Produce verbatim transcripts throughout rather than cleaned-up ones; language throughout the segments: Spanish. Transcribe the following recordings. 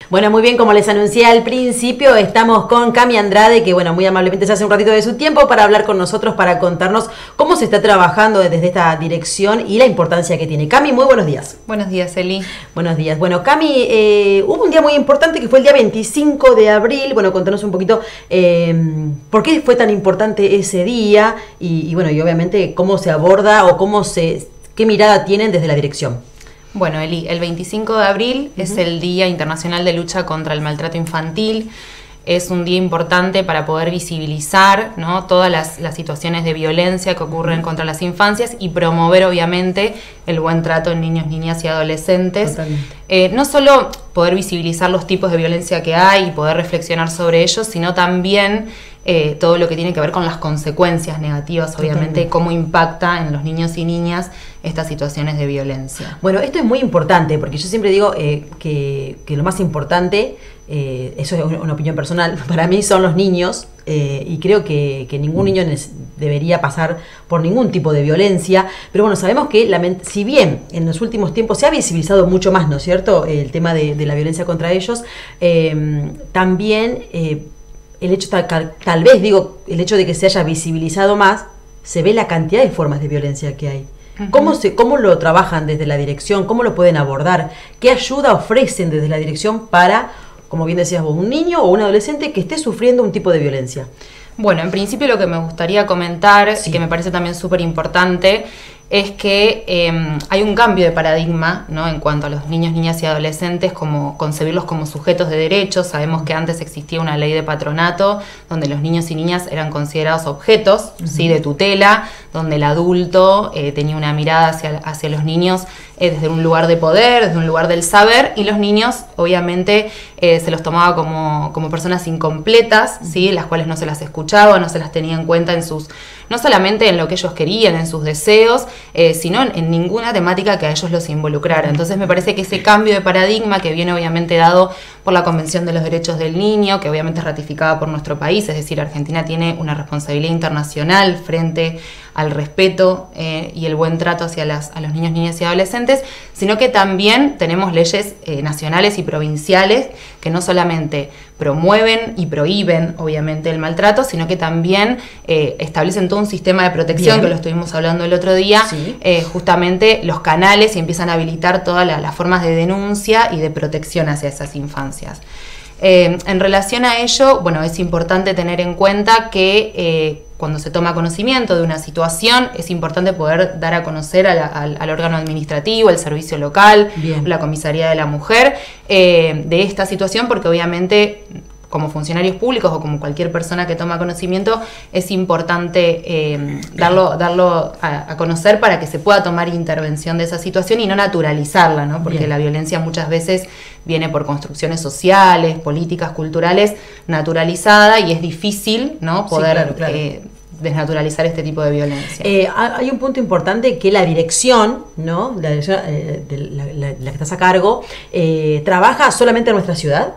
Bueno, muy bien, como les anuncié al principio, estamos con Cami Andrade, que bueno, muy amablemente se hace un ratito de su tiempo para hablar con nosotros, para contarnos cómo se está trabajando desde esta dirección y la importancia que tiene. Cami, muy buenos días. Buenos días, Eli. Buenos días. Bueno, Cami, eh, hubo un día muy importante que fue el día veinticinco de abril. Bueno, contanos un poquito eh, por qué fue tan importante ese día y, y bueno, y obviamente cómo se aborda o cómo se, qué mirada tienen desde la dirección. Bueno, Eli, el veinticinco de abril uh-huh. es el Día Internacional de Lucha contra el Maltrato Infantil. Es un día importante para poder visibilizar, ¿no?, todas las, las situaciones de violencia que ocurren uh-huh. contra las infancias y promover, obviamente, el buen trato en niños, niñas y adolescentes. Eh, no solo poder visibilizar los tipos de violencia que hay y poder reflexionar sobre ellos, sino también eh, todo lo que tiene que ver con las consecuencias negativas, obviamente, Totalmente. Cómo impacta en los niños y niñas estas situaciones de violencia. Bueno, esto es muy importante, porque yo siempre digo eh, que, que lo más importante, eh, eso es una, una opinión personal, para mí son los niños, eh, y creo que, que ningún niño debería pasar por ningún tipo de violencia, pero bueno, sabemos que si bien en los últimos tiempos se ha visibilizado mucho más, ¿no es cierto?, el tema de, de la violencia contra ellos, eh, también eh, el hecho, tal, tal vez digo, el hecho de que se haya visibilizado más, se ve la cantidad de formas de violencia que hay. ¿Cómo, se, ¿Cómo lo trabajan desde la dirección? ¿Cómo lo pueden abordar? ¿Qué ayuda ofrecen desde la dirección para, como bien decías vos, un niño o un adolescente que esté sufriendo un tipo de violencia? Bueno, en principio lo que me gustaría comentar, sí. y que me parece también súper importante, es que eh, hay un cambio de paradigma, ¿no?, en cuanto a los niños, niñas y adolescentes, como concebirlos como sujetos de derechos. Sabemos que antes existía una ley de patronato donde los niños y niñas eran considerados objetos, uh-huh. ¿sí?, de tutela, donde el adulto eh, tenía una mirada hacia, hacia los niños eh, desde un lugar de poder, desde un lugar del saber, y los niños obviamente eh, se los tomaba como, como personas incompletas, uh-huh. ¿sí?, las cuales no se las escuchaba, no se las tenía en cuenta en sus, no solamente en lo que ellos querían, en sus deseos, Eh, sino en, en ninguna temática que a ellos los involucrara. Entonces me parece que ese cambio de paradigma, que viene obviamente dado por la Convención de los Derechos del Niño, que obviamente es ratificada por nuestro país, es decir, Argentina tiene una responsabilidad internacional frente al respeto eh, y el buen trato hacia las, a los niños, niñas y adolescentes, sino que también tenemos leyes eh, nacionales y provinciales que no solamente promueven y prohíben, obviamente, el maltrato, sino que también eh, establecen todo un sistema de protección, Bien. que lo estuvimos hablando el otro día, sí. eh, justamente los canales, y empiezan a habilitar todas la, las formas de denuncia y de protección hacia esas infancias. Eh, en relación a ello, bueno, es importante tener en cuenta que eh, cuando se toma conocimiento de una situación, es importante poder dar a conocer a la, al, al órgano administrativo, el servicio local, Bien. la comisaría de la mujer, eh, de esta situación, porque obviamente como funcionarios públicos o como cualquier persona que toma conocimiento, es importante eh, darlo, darlo a, a conocer para que se pueda tomar intervención de esa situación y no naturalizarla, ¿no? Porque Bien. la violencia muchas veces viene por construcciones sociales, políticas, culturales, naturalizada, y es difícil, ¿no?, poder sí, claro, claro. Eh, desnaturalizar este tipo de violencia. Eh, hay un punto importante, que la dirección, ¿no?, la, dirección, eh, de la, la, la que estás a cargo, eh, trabaja solamente en nuestra ciudad.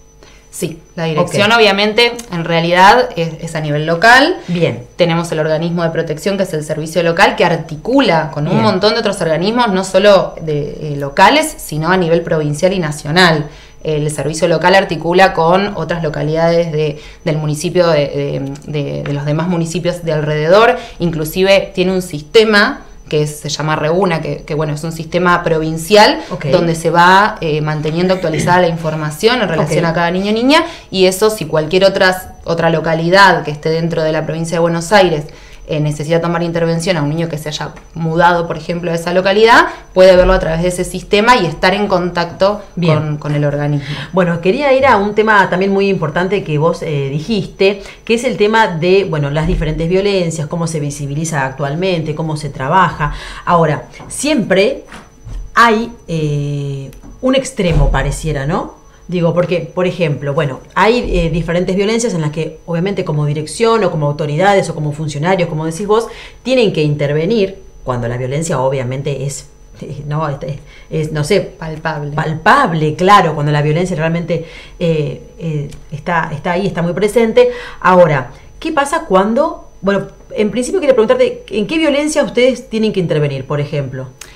Sí, la dirección okay. obviamente en realidad es, es a nivel local. Bien. Tenemos el organismo de protección, que es el servicio local, que articula con Bien. un montón de otros organismos, no solo de, eh, locales, sino a nivel provincial y nacional. El servicio local articula con otras localidades de, del municipio, de, de, de, de los demás municipios de alrededor. Inclusive tiene un sistema que se llama Reúna, que, que bueno, es un sistema provincial, okay. donde se va eh, manteniendo actualizada la información en relación okay. a cada niño o niña, y eso, si cualquier otra, otra localidad que esté dentro de la provincia de Buenos Aires eh, necesita tomar intervención a un niño que se haya mudado, por ejemplo, de esa localidad, puede verlo a través de ese sistema y estar en contacto con, con el organismo. Bueno, quería ir a un tema también muy importante que vos eh, dijiste, que es el tema de, bueno, las diferentes violencias, cómo se visibiliza actualmente, cómo se trabaja. Ahora, siempre hay eh, un extremo, pareciera, ¿no? Digo, porque, por ejemplo, bueno, hay eh, diferentes violencias en las que, obviamente, como dirección o como autoridades o como funcionarios, como decís vos, tienen que intervenir cuando la violencia, obviamente, es, no, es, es no sé, palpable. Palpable, claro, cuando la violencia realmente eh, eh, está, está ahí, está muy presente. Ahora, ¿qué pasa cuando, bueno, en principio quería preguntarte, ¿en qué violencia ustedes tienen que intervenir, por ejemplo?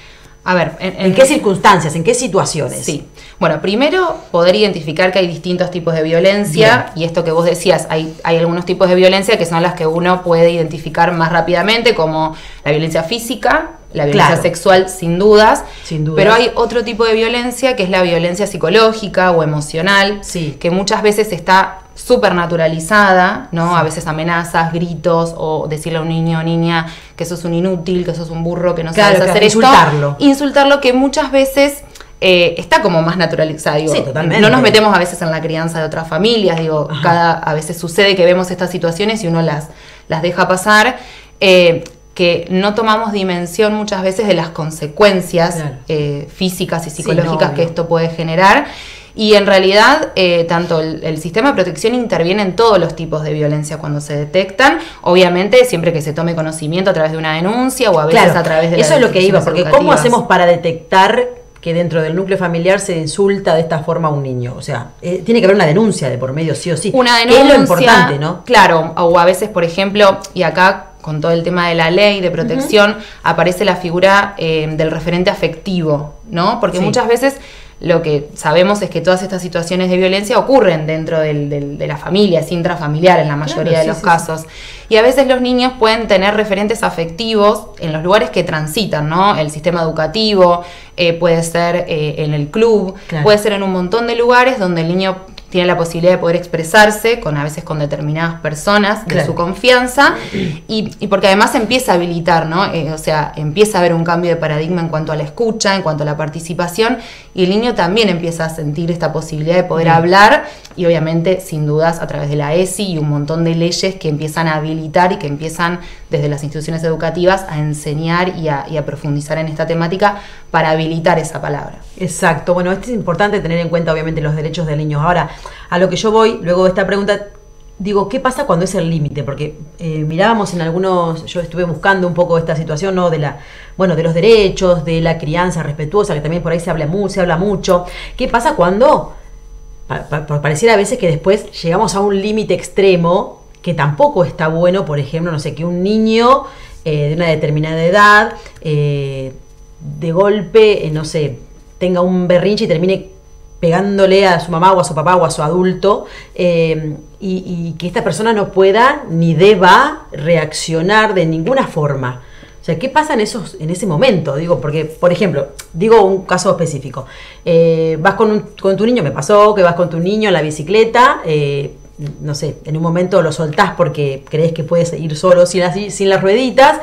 A ver, en, en, ¿en qué circunstancias, en qué situaciones? Sí. Bueno, primero poder identificar que hay distintos tipos de violencia. Bien. Y esto que vos decías, hay, hay algunos tipos de violencia que son las que uno puede identificar más rápidamente, como la violencia física, la violencia claro. sexual, sin dudas, sin dudas. Pero hay otro tipo de violencia que es la violencia psicológica o emocional, sí. que muchas veces está súper naturalizada, ¿no? Sí. A veces amenazas, gritos, o decirle a un niño o niña que sos un inútil, que sos un burro, que no claro, sabes claro, hacer insultarlo. esto. Insultarlo, que muchas veces eh, está como más naturalizado. Digo, sí, totalmente. No nos metemos a veces en la crianza de otras familias, digo, Ajá. cada a veces sucede que vemos estas situaciones y uno las, las deja pasar. Eh, que no tomamos dimensión muchas veces de las consecuencias claro. eh, físicas y psicológicas sí, no, que no. esto puede generar. Y en realidad, eh, tanto el, el sistema de protección interviene en todos los tipos de violencia cuando se detectan. Obviamente, siempre que se tome conocimiento a través de una denuncia o a veces claro, a través de las eso es lo que iba, porque educativas. ¿cómo hacemos para detectar que dentro del núcleo familiar se insulta de esta forma a un niño? O sea, eh, tiene que haber una denuncia de por medio, sí o sí. Una denuncia, que es lo importante, ¿no? Claro, o a veces, por ejemplo, y acá con todo el tema de la ley de protección, uh-huh. aparece la figura eh, del referente afectivo, ¿no? Porque sí. muchas veces lo que sabemos es que todas estas situaciones de violencia ocurren dentro del, del, de la familia, es intrafamiliar en la mayoría claro, de sí, los sí, casos. Sí. Y a veces los niños pueden tener referentes afectivos en los lugares que transitan, ¿no? El sistema educativo, eh, puede ser eh, en el club, claro. puede ser en un montón de lugares donde el niño tiene la posibilidad de poder expresarse, con a veces con determinadas personas de claro. su confianza, y, y porque además se empieza a habilitar, ¿no? Eh, o sea, empieza a haber un cambio de paradigma en cuanto a la escucha, en cuanto a la participación, y el niño también empieza a sentir esta posibilidad de poder Bien. hablar, y obviamente, sin dudas, a través de la E S I y un montón de leyes que empiezan a habilitar y que empiezan desde las instituciones educativas a enseñar y a, y a profundizar en esta temática para habilitar esa palabra. Exacto, bueno, esto es importante tener en cuenta obviamente los derechos del niño. Ahora, a lo que yo voy, luego de esta pregunta, digo, ¿qué pasa cuando es el límite? Porque eh, mirábamos en algunos, yo estuve buscando un poco esta situación, ¿no? De la, bueno, de los derechos, de la crianza respetuosa, que también por ahí se habla mucho, se habla mucho. ¿Qué pasa cuando pa, pa, pareciera a veces que después llegamos a un límite extremo que tampoco está bueno? Por ejemplo, no sé, que un niño eh, de una determinada edad eh, de golpe, eh, no sé, tenga un berrinche y termine pegándole a su mamá o a su papá o a su adulto, eh, y, y que esta persona no pueda ni deba reaccionar de ninguna forma. O sea, ¿qué pasa en esos en ese momento? Digo, porque, por ejemplo, digo un caso específico. Eh, vas con, un, con tu niño, me pasó que vas con tu niño en la bicicleta, eh, no sé, en un momento lo soltás porque crees que puedes ir solo sin las, sin las rueditas,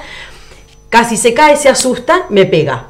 casi se cae, se asusta, me pega.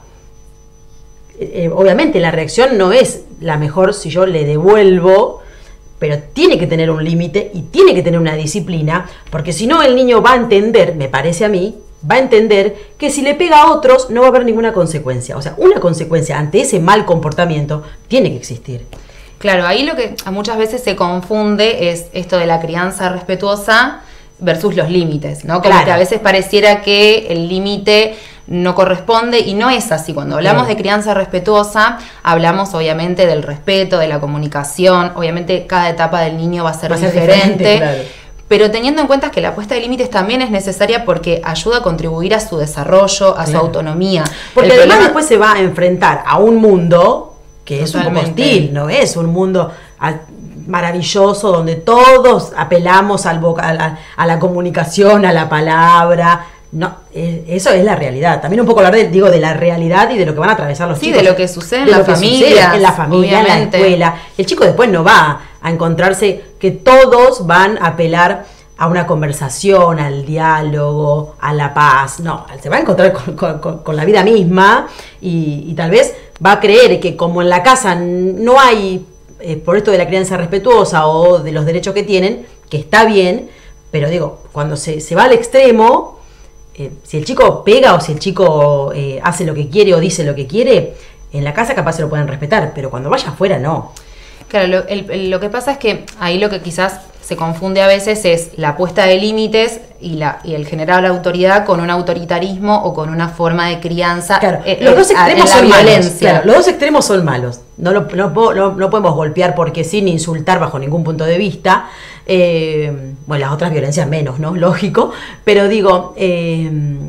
Eh, obviamente la reacción no es la mejor si yo le devuelvo, pero tiene que tener un límite y tiene que tener una disciplina, porque si no el niño va a entender, me parece a mí, va a entender que si le pega a otros no va a haber ninguna consecuencia. O sea, una consecuencia ante ese mal comportamiento tiene que existir. Claro, ahí lo que muchas veces se confunde es esto de la crianza respetuosa versus los límites, ¿no? Como claro. que a veces pareciera que el límite no corresponde y no es así. Cuando hablamos claro. de crianza respetuosa, hablamos obviamente del respeto, de la comunicación, obviamente cada etapa del niño va a ser, va a ser diferente, diferente claro. pero teniendo en cuenta que la puesta de límites también es necesaria porque ayuda a contribuir a su desarrollo, a claro. su autonomía. Porque el además problema... después se va a enfrentar a un mundo que es Totalmente. un poco hostil, no es un mundo maravilloso donde todos apelamos al voca- a, la, a la comunicación, a la palabra. No, eh, eso es la realidad. También un poco hablar de, digo, de la realidad y de lo que van a atravesar los sí, chicos. Sí, de lo que sucede en la familia. En la familia, obviamente. En la escuela. El chico después no va a encontrarse que todos van a apelar a una conversación, al diálogo, a la paz. No, se va a encontrar con, con, con la vida misma y, y tal vez va a creer que como en la casa no hay, eh, por esto de la crianza respetuosa o de los derechos que tienen, que está bien, pero digo, cuando se, se va al extremo, eh, si el chico pega o si el chico eh, hace lo que quiere o dice lo que quiere, en la casa capaz se lo pueden respetar, pero cuando vaya afuera no. Claro, lo, el, el, lo que pasa es que ahí lo que quizás se confunde a veces es la puesta de límites y, la, y el generar la autoridad con un autoritarismo o con una forma de crianza. Claro, eh, los dos extremos eh, son violencia. malos. Claro, los dos extremos son malos. No, lo, no, no, no podemos golpear porque sí, ni insultar bajo ningún punto de vista. Eh, bueno, las otras violencias menos, ¿no? Lógico. Pero digo, eh,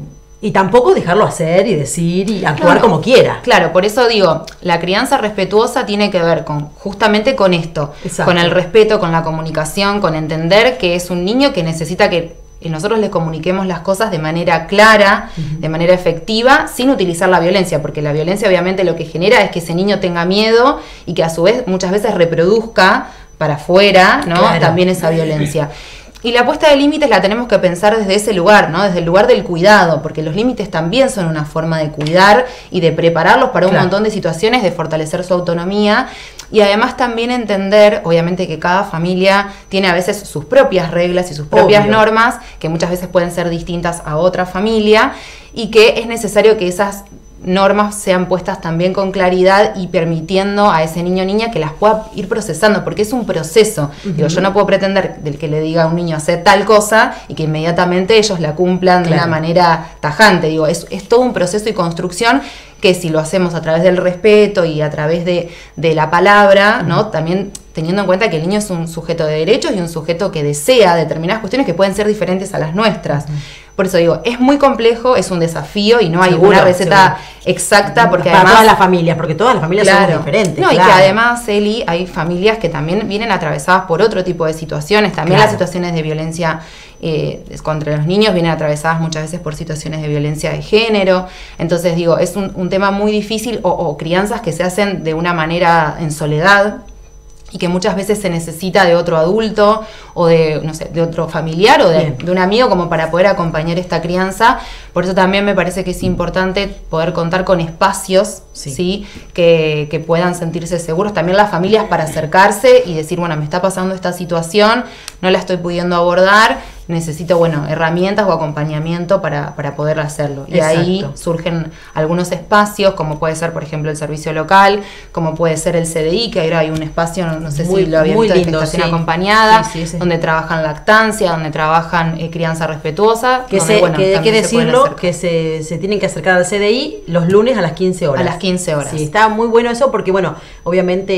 Y tampoco dejarlo hacer y decir y actuar no, como quiera. Claro, por eso digo, la crianza respetuosa tiene que ver con justamente con esto, Exacto. con el respeto, con la comunicación, con entender que es un niño que necesita que nosotros le comuniquemos las cosas de manera clara, uh-huh. de manera efectiva, sin utilizar la violencia, porque la violencia obviamente lo que genera es que ese niño tenga miedo y que a su vez muchas veces reproduzca para afuera, ¿no? Claro. También esa violencia. Y la puesta de límites la tenemos que pensar desde ese lugar, ¿no? Desde el lugar del cuidado, porque los límites también son una forma de cuidar y de prepararlos para un claro. montón de situaciones, de fortalecer su autonomía y además también entender, obviamente, que cada familia tiene a veces sus propias reglas y sus propias Obvio. normas, que muchas veces pueden ser distintas a otra familia y que es necesario que esas normas sean puestas también con claridad y permitiendo a ese niño o niña que las pueda ir procesando, porque es un proceso. Uh-huh. Digo, yo no puedo pretender del que le diga a un niño hacer tal cosa y que inmediatamente ellos la cumplan claro. de una manera tajante. Digo, es, es todo un proceso y construcción que si lo hacemos a través del respeto y a través de, de la palabra, uh-huh. ¿no? También teniendo en cuenta que el niño es un sujeto de derechos y un sujeto que desea determinadas cuestiones que pueden ser diferentes a las nuestras. Uh-huh. Por eso digo, es muy complejo, es un desafío y no hay seguro, una receta seguro. exacta porque para además... todas las familias, porque todas las familias claro, son diferentes. No, claro. y que además, Eli, hay familias que también vienen atravesadas por otro tipo de situaciones. También claro. las situaciones de violencia eh, contra los niños vienen atravesadas muchas veces por situaciones de violencia de género. Entonces digo, es un, un tema muy difícil o, o crianzas que se hacen de una manera en soledad y que muchas veces se necesita de otro adulto o de, no sé, de otro familiar o de, de un amigo como para poder acompañar esta crianza. Por eso también me parece que es importante poder contar con espacios, sí, ¿sí? Que, que puedan sentirse seguros. También las familias para acercarse y decir, bueno, me está pasando esta situación, no la estoy pudiendo abordar, necesito, bueno, herramientas o acompañamiento para, para poder hacerlo. Y Exacto. ahí surgen algunos espacios, como puede ser, por ejemplo, el servicio local, como puede ser el C D I, que ahora hay un espacio, no, no sé muy, si lo había visto, de gestación sí. acompañada, sí, sí, sí. donde trabajan lactancia, donde trabajan eh, crianza respetuosa. Que donde, se, bueno, que hay que decirlo, que se, se tienen que acercar al C D I los lunes a las quince horas. A las quince horas. Sí, está muy bueno eso porque, bueno, obviamente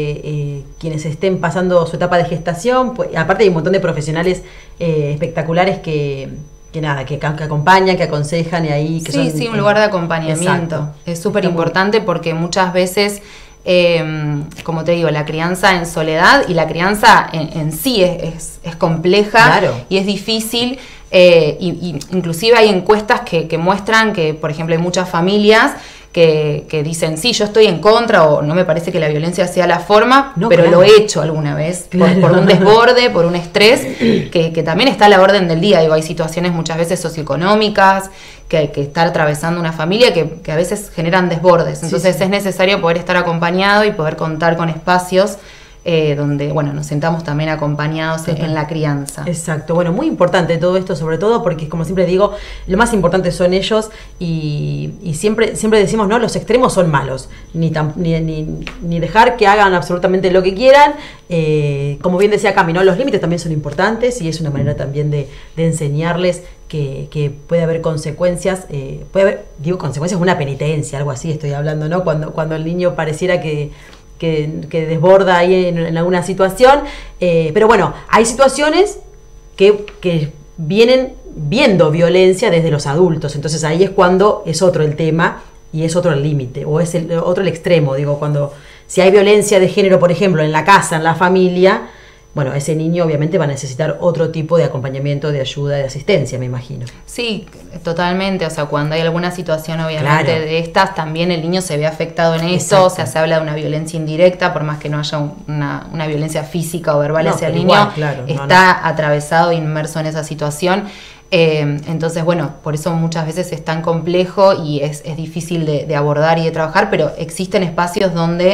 eh, quienes estén pasando su etapa de gestación, pues, aparte hay un montón de profesionales eh, espectaculares que, que nada, que, que acompañan, que aconsejan y ahí que sí, son, sí, un lugar de acompañamiento. Exacto. Es súper importante porque muchas veces, eh, como te digo, la crianza en soledad y la crianza en, en sí es, es, es compleja claro. y es difícil. Eh, y, y inclusive hay encuestas que, que muestran que, por ejemplo, hay muchas familias que, que dicen, sí, yo estoy en contra o no me parece que la violencia sea la forma, no, pero claro. lo he hecho alguna vez claro. por, por un desborde, por un estrés, que, que también está a la orden del día. Digo, hay situaciones muchas veces socioeconómicas que hay que estar atravesando una familia que, que a veces generan desbordes. Entonces sí, sí. es necesario poder estar acompañado y poder contar con espacios Eh, donde, bueno, nos sentamos también acompañados en, en la crianza. Exacto, bueno, muy importante todo esto, sobre todo porque, como siempre digo, lo más importante son ellos y, y siempre siempre decimos, no, los extremos son malos, ni, tam, ni, ni, ni dejar que hagan absolutamente lo que quieran, eh, como bien decía Cami, ¿no? Los límites también son importantes y es una manera también de, de enseñarles que, que puede haber consecuencias, eh, puede haber, digo, consecuencias, una penitencia, algo así estoy hablando, ¿no? Cuando, cuando el niño pareciera que Que, que desborda ahí en, en alguna situación, eh, pero bueno, hay situaciones que, que vienen viendo violencia desde los adultos, entonces ahí es cuando es otro el tema y es otro el límite, o es el, otro el extremo, digo, cuando si hay violencia de género, por ejemplo, en la casa, en la familia, bueno, ese niño obviamente va a necesitar otro tipo de acompañamiento, de ayuda, de asistencia, me imagino. Sí, totalmente. O sea, cuando hay alguna situación obviamente claro. de estas, también el niño se ve afectado en eso. Exacto. O sea, se habla de una violencia indirecta, por más que no haya una, una violencia física o verbal, no, hacia el niño niño claro, está no, no. atravesado, inmerso en esa situación. Eh, entonces, bueno, por eso muchas veces es tan complejo y es, es difícil de, de abordar y de trabajar, pero existen espacios donde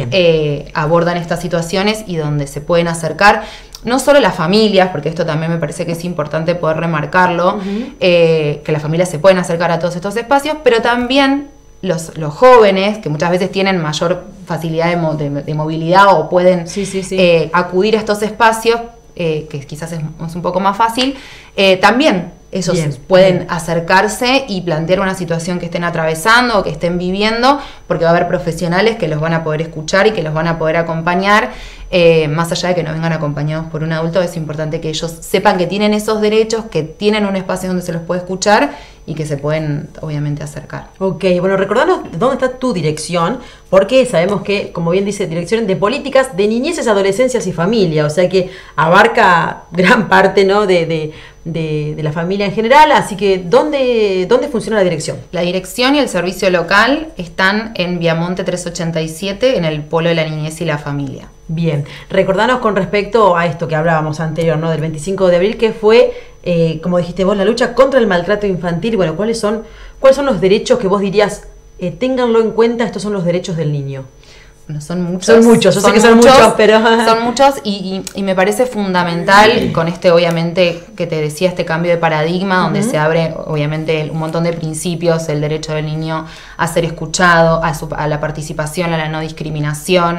eh, abordan estas situaciones y donde se pueden acercar no solo las familias, porque esto también me parece que es importante poder remarcarlo, uh-huh. eh, que las familias se pueden acercar a todos estos espacios, pero también los, los jóvenes, que muchas veces tienen mayor facilidad de, mo- de, de movilidad o pueden sí, sí, sí. Eh, acudir a estos espacios, Eh, que quizás es, es un poco más fácil, eh, también ellos bien, pueden bien. acercarse y plantear una situación que estén atravesando o que estén viviendo, porque va a haber profesionales que los van a poder escuchar y que los van a poder acompañar, eh, más allá de que no vengan acompañados por un adulto. Es importante que ellos sepan que tienen esos derechos, que tienen un espacio donde se los puede escuchar y que se pueden obviamente acercar. Ok, bueno, recordanos dónde está tu dirección, porque sabemos que, como bien dice, Dirección de Políticas de Niñeces, Adolescencias y Familia, o sea que abarca gran parte, ¿no?, de, de, de, de la familia en general, así que ¿dónde, ¿dónde funciona la dirección? La dirección y el servicio local están en Viamonte trescientos ochenta y siete, en el Polo de la Niñez y la Familia. Bien, recordanos con respecto a esto que hablábamos anterior, ¿no?, del veinticinco de abril, que fue, eh, como dijiste vos, la lucha contra el maltrato infantil. Bueno, ¿cuáles son, cuáles son los derechos que vos dirías, eh, ténganlo en cuenta, estos son los derechos del niño? Bueno, son muchos. Son muchos, yo sé que son muchos, pero... Son muchos y, y, y me parece fundamental con este, obviamente, que te decía, este cambio de paradigma, donde uh-huh. se abre, obviamente, un montón de principios, el derecho del niño a ser escuchado, a, su, a la participación, a la no discriminación.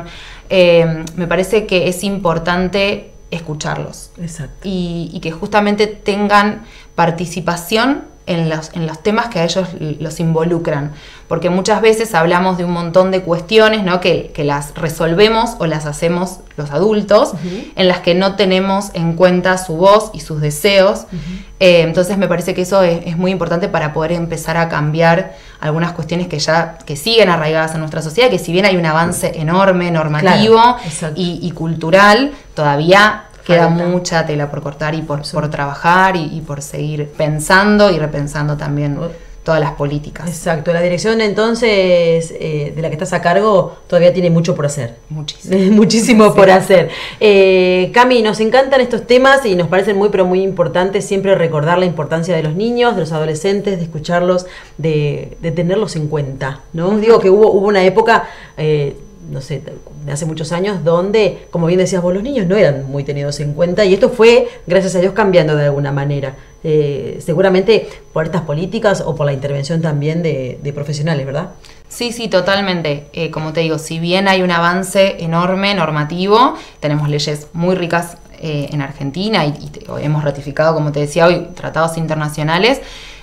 Eh, me parece que es importante escucharlos. Exacto. Y, y que justamente tengan participación en los, en los temas que a ellos los involucran, porque muchas veces hablamos de un montón de cuestiones, ¿no?, que, que las resolvemos o las hacemos los adultos, uh-huh. en las que no tenemos en cuenta su voz y sus deseos. Uh-huh. eh, entonces me parece que eso es, es muy importante para poder empezar a cambiar algunas cuestiones que ya que siguen arraigadas en nuestra sociedad, que si bien hay un avance enorme normativo, claro, y, y cultural, todavía queda Falta. mucha tela por cortar y por, sí. por trabajar y, y por seguir pensando y repensando también todas las políticas. Exacto, la dirección entonces eh, de la que estás a cargo todavía tiene mucho por hacer. Muchísimo. Muchísimo sí. por hacer. Eh, Cami, nos encantan estos temas y nos parecen muy pero muy importantes siempre recordar la importancia de los niños, de los adolescentes, de escucharlos, de, de tenerlos en cuenta, ¿no? Digo que hubo, hubo una época... Eh, no sé, de hace muchos años, donde, como bien decías vos, los niños no eran muy tenidos en cuenta, y esto fue, gracias a Dios, cambiando de alguna manera. Eh, seguramente por estas políticas o por la intervención también de, de profesionales, ¿verdad? Sí, sí, totalmente. Eh, como te digo, si bien hay un avance enorme normativo, tenemos leyes muy ricas eh, en Argentina y, y te, hemos ratificado, como te decía hoy, tratados internacionales,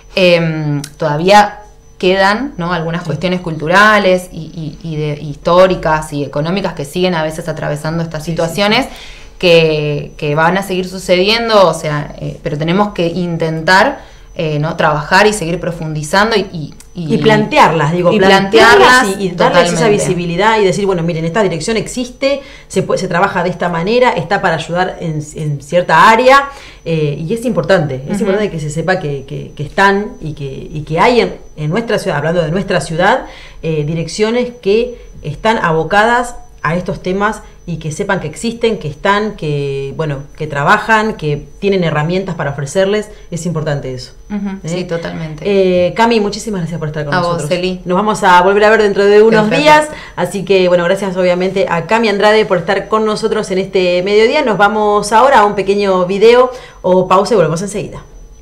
eh, todavía... quedan, ¿no?, algunas sí. cuestiones culturales y, y, y de, históricas y económicas que siguen a veces atravesando estas sí, situaciones sí, sí. Que, que van a seguir sucediendo, o sea, eh, pero tenemos que intentar eh, ¿no?, trabajar y seguir profundizando y, y, y, y plantearlas, digo, y plantearlas, plantearlas y, y darles esa visibilidad y decir, bueno, miren, esta dirección existe, se, puede, se trabaja de esta manera, está para ayudar en, en cierta área, eh, y es importante, es uh-huh. importante que se sepa que, que, que están y que, y que hay en, en nuestra ciudad, hablando de nuestra ciudad, eh, direcciones que están abocadas a estos temas y que sepan que existen, que están, que bueno, que trabajan, que tienen herramientas para ofrecerles. Es importante eso. Uh-huh, ¿eh? Sí, totalmente. Eh, Cami, muchísimas gracias por estar con a nosotros. Vos, Eli. Nos vamos a volver a ver dentro de unos Perfecto. días, así que bueno, gracias obviamente a Cami Andrade por estar con nosotros en este mediodía. Nos vamos ahora a un pequeño video o pausa y volvemos enseguida.